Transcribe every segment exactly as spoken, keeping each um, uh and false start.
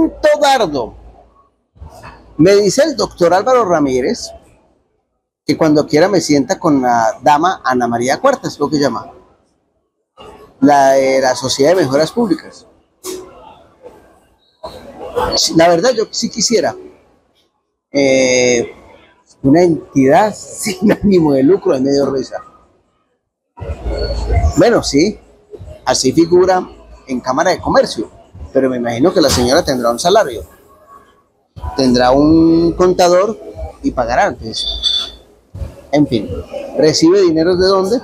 Quinto dardo. Me dice el doctor Álvaro Ramírez que cuando quiera me sienta con la dama Ana María Cuartas, lo que llama, la de la Sociedad de Mejoras Públicas. La verdad, yo sí quisiera eh, una entidad sin ánimo de lucro de medio risa. Bueno, sí, así figura en Cámara de Comercio, pero me imagino que la señora tendrá un salario, tendrá un contador y pagará antes. En fin, ¿recibe dinero de dónde?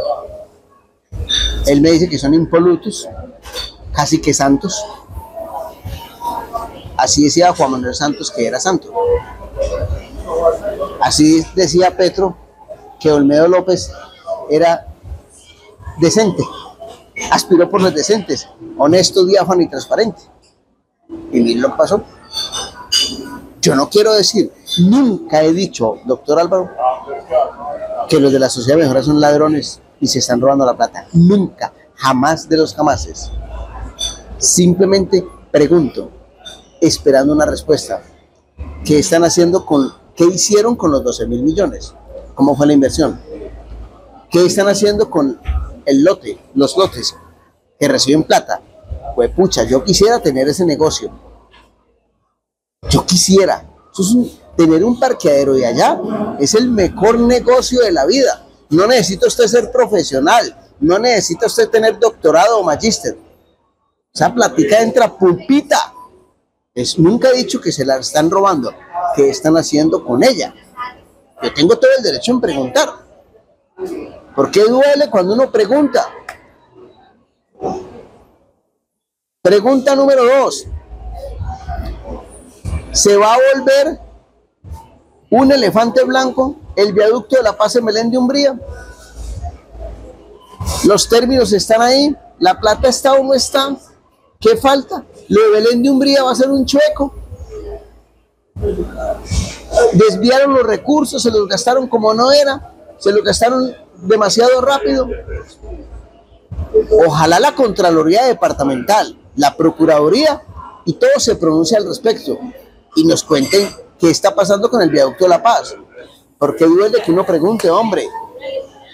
Él me dice que son impolutos, casi que santos. Así decía Juan Manuel Santos que era santo. Así decía Petro que Olmedo López era decente, aspiró por los decentes, honesto, diáfano y transparente. Y miren lo que pasó. Yo no quiero decir, nunca he dicho, doctor Álvaro, que los de la Sociedad de Mejoras son ladrones y se están robando la plata. Nunca, jamás de los jamases. Simplemente pregunto, esperando una respuesta. ¿Qué están haciendo con, qué hicieron con los doce mil millones? ¿Cómo fue la inversión? ¿Qué están haciendo con el lote, los lotes que reciben plata? Pues pucha, yo quisiera tener ese negocio. Yo quisiera. Eso es un, tener un parqueadero de allá es el mejor negocio de la vida. No necesita usted ser profesional, no necesita usted tener doctorado o magíster. Esa platica entra pulpita. Es, nunca he dicho que se la están robando. ¿Qué están haciendo con ella? Yo tengo todo el derecho en preguntar. ¿Por qué duele cuando uno pregunta? Pregunta número dos. ¿Se va a volver un elefante blanco el viaducto de La Paz en Belén de Umbría? Los términos están ahí, la plata está o no está. ¿Qué falta? Lo de Belén de Umbría va a ser un chueco. Desviaron los recursos, se los gastaron como no era, se los gastaron demasiado rápido. Ojalá la Contraloría Departamental, la Procuraduría y todo se pronuncie al respecto y nos cuenten qué está pasando con el viaducto de La Paz. Porque duele que uno pregunte, hombre,